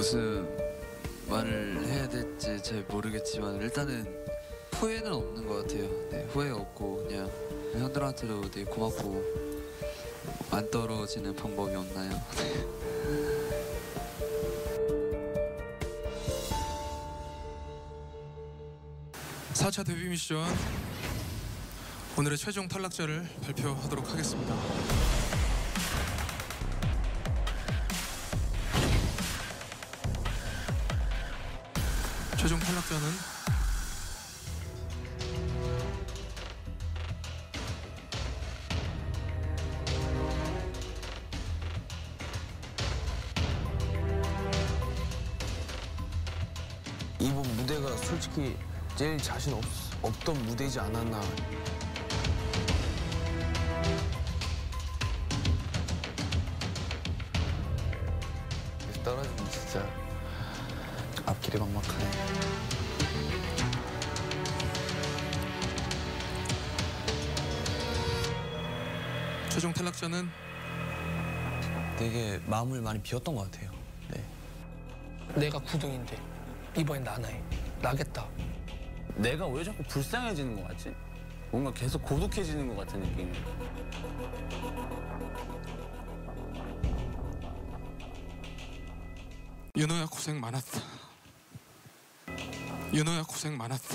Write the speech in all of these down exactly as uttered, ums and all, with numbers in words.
무슨 말을 해야 될지 잘 모르겠지만 일단은 후회는 없는 것 같아요. 네, 후회 없고 그냥 형들한테도 되게 고맙고 안 떨어지는 방법이 없나요? 사 차 데뷔 미션 오늘의 최종 탈락자를 발표하도록 하겠습니다. 최종 탈락자는 이번 무대가 솔직히 제일 자신 없, 없던 무대이지 않았나. 떨어지면 진짜 앞길이 막막하네. 최종 탈락자는 되게 마음을 많이 비웠던 것 같아요. 네. 내가 구등인데 이번엔 나나해. 나겠다. 내가 왜 자꾸 불쌍해지는 것 같지? 뭔가 계속 고독해지는 것 같은 느낌. 윤호야 고생 많았다. 윤호야 고생 많았다.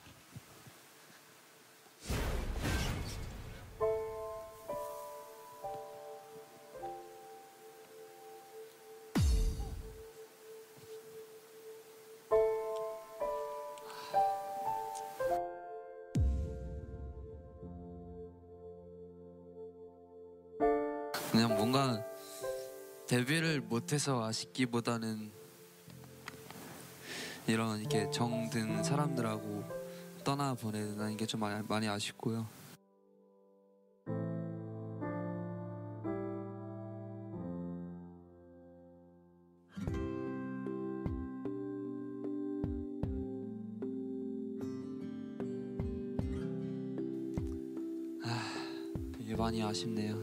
그냥 뭔가 데뷔를 못해서 아쉽기보다는 이런 이렇게 정든 사람들하고 떠나 보내는 게 좀 많이, 많이 아쉽고요. 아, 되게 많이 아쉽네요.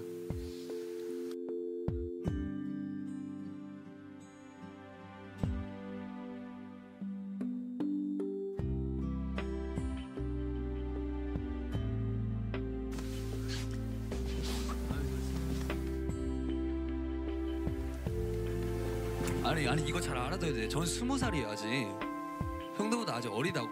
아니 아니 이거 잘 알아둬야 돼. 전 스무 살이에요 아직. 형들보다 아직 어리다고.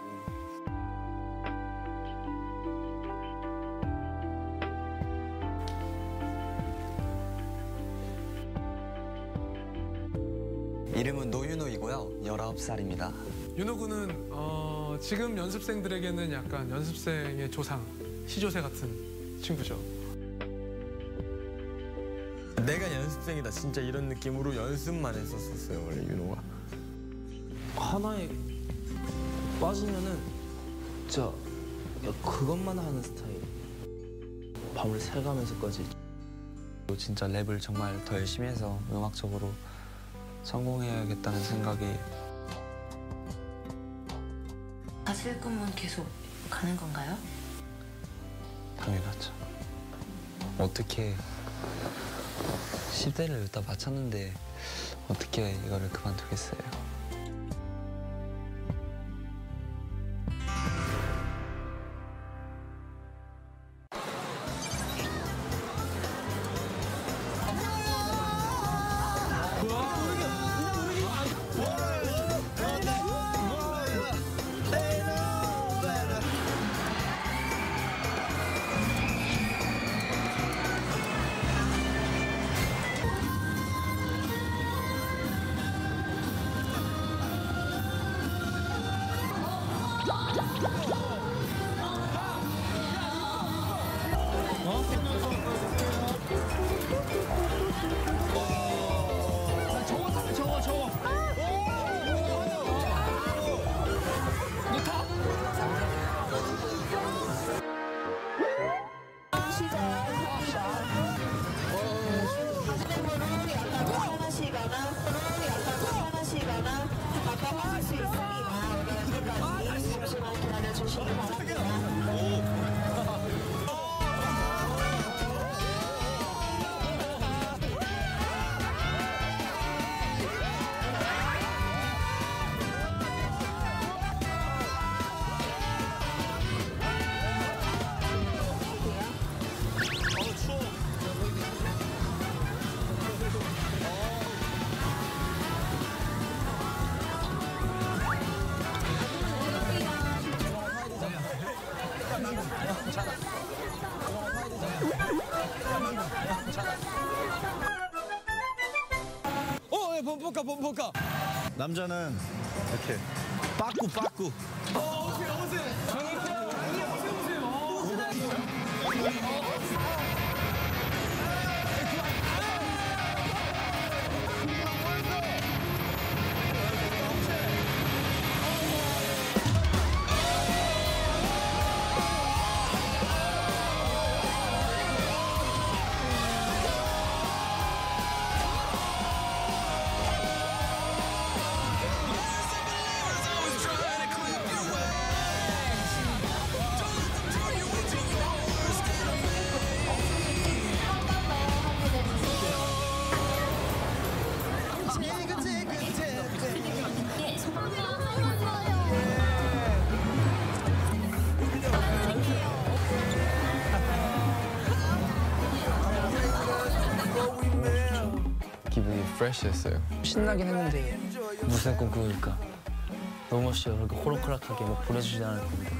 이름은 노윤호이고요. 열아홉 살입니다. 윤호 군은 어, 지금 연습생들에게는 약간 연습생의 조상, 시조새 같은 친구죠. 내가 연습생이다 진짜 이런 느낌으로 연습만 했었었어요 원래 윤호가. 하나에 빠지면은 진짜 그것만 하는 스타일. 밤을 새가면서까지. 진짜 랩을 정말 더 열심히 해서 음악적으로 성공해야겠다는 생각이. 가실 꿈은 계속 가는 건가요? 당연하죠. 어떻게 십 대를 여기다 마쳤는데 어떻게 이거를 그만두겠어요. 범퍼카 범퍼카. 남자는 이렇게 빠꾸 빠꾸. 기분이 프레시했어요. 신나긴 했는데 무슨 꿈 꾸니까 너무 싫어. 그렇게 호락호락하게 막 보내주지 않을 건데.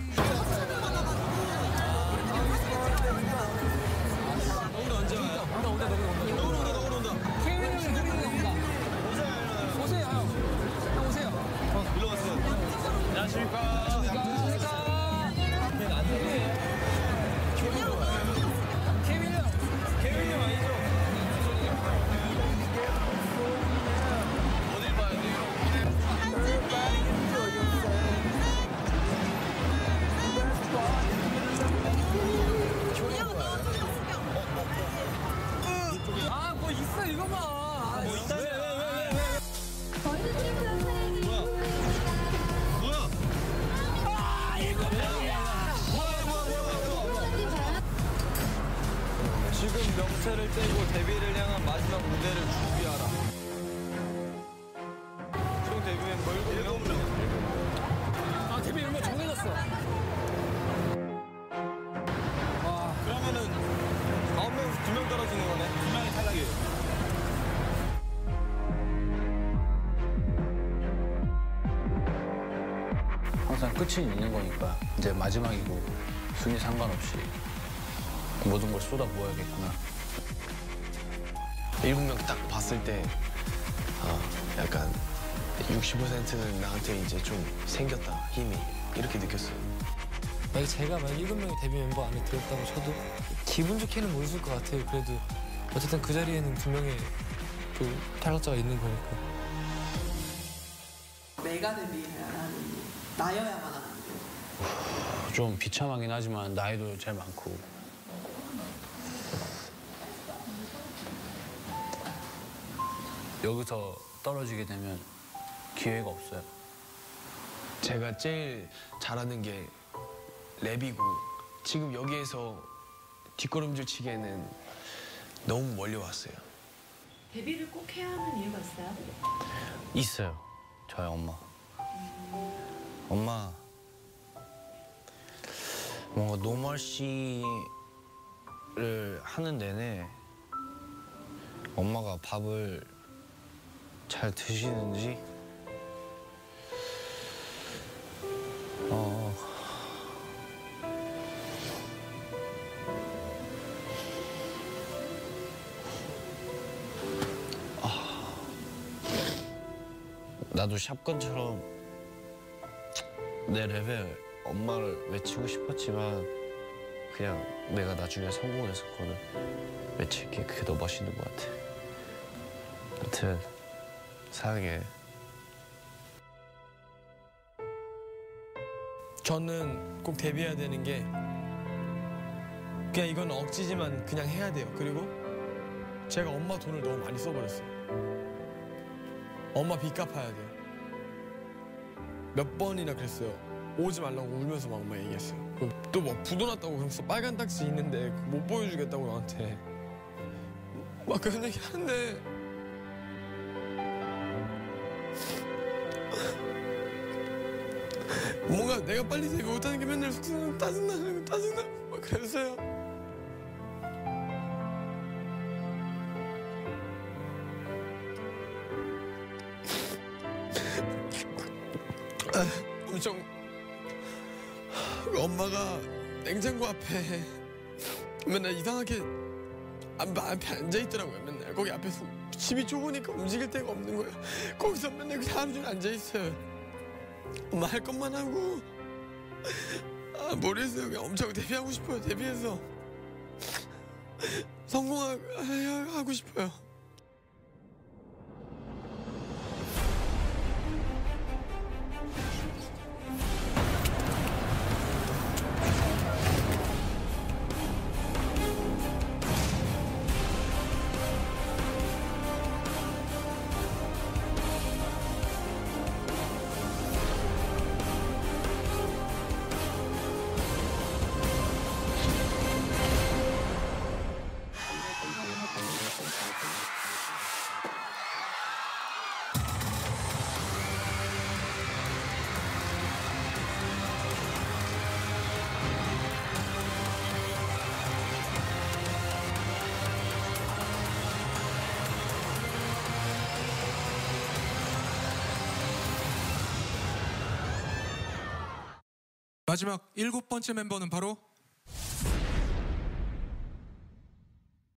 지금 명체를 떼고 데뷔를 향한 마지막 무대를 준비하라. 총 데뷔 멤버 일곱 명. 아 데뷔 멤버 정해졌어. 와 그러면은 아홉 명에서 두 명 떨어지는 거네. 두 명이 탈락이에요. 항상 끝이 있는 거니까 이제 마지막이고 순위 상관없이 모든 걸 쏟아 부어야겠구나. 일곱 명 딱 봤을 때 어, 약간 육십 퍼센트는 나한테 이제 좀 생겼다 힘이 이렇게 느꼈어요. 만약 제가 만약 일곱 명이 데뷔 멤버 안에 들었다고 쳐도 기분 좋게는 못 있을 것 같아요. 그래도 어쨌든 그 자리에는 두 명의 그 탈락자가 있는 거니까. 내가 데뷔해야 하는 나여야만 하는 거. 좀 비참하긴 하지만 나이도 제일 많고 여기서 떨어지게 되면 기회가 없어요. 제가 제일 잘하는 게 랩이고 지금 여기에서 뒷걸음질 치기에는 너무 멀리 왔어요. 데뷔를 꼭 해야 하는 이유가 있어요? 있어요. 저희 엄마. 엄마 뭔가 노멀씨를 하는 내내 엄마가 밥을 잘 드시는지 어 아, 나도 샷건처럼 내 랩에 엄마를 외치고 싶었지만 그냥 내가 나중에 성공했었거든. 외칠게 그게 더 멋있는 것 같아. 여튼 사랑해. 저는 꼭 데뷔해야 되는 게 그냥 이건 억지지만 그냥 해야 돼요. 그리고 제가 엄마 돈을 너무 많이 써버렸어요. 엄마 빚 갚아야 돼요. 몇 번이나 그랬어요. 오지 말라고 울면서 막 엄마 얘기했어요. 또 막 부도 났다고 그러면서 빨간 딱지 있는데 못 보여주겠다고 나한테 막 그런 얘기 하는데 뭔가 내가 빨리 데뷔 못하는 게 맨날 속상하고 짜증나고 짜증나고 막 그랬어요. 엄청 엄마가 냉장고 앞에 맨날 이상하게 안, 앞에 앉아 있더라고요. 맨날 거기 앞에서 집이 좁으니까 움직일 데가 없는 거예요. 거기서 맨날 그 하루 종일 앉아 있어요. 엄마 할 것만 하고 아, 모르겠어요. 그냥 엄청 데뷔하고 싶어요. 데뷔해서 성공하고 싶어요. 마지막 일곱 번째 멤버는 바로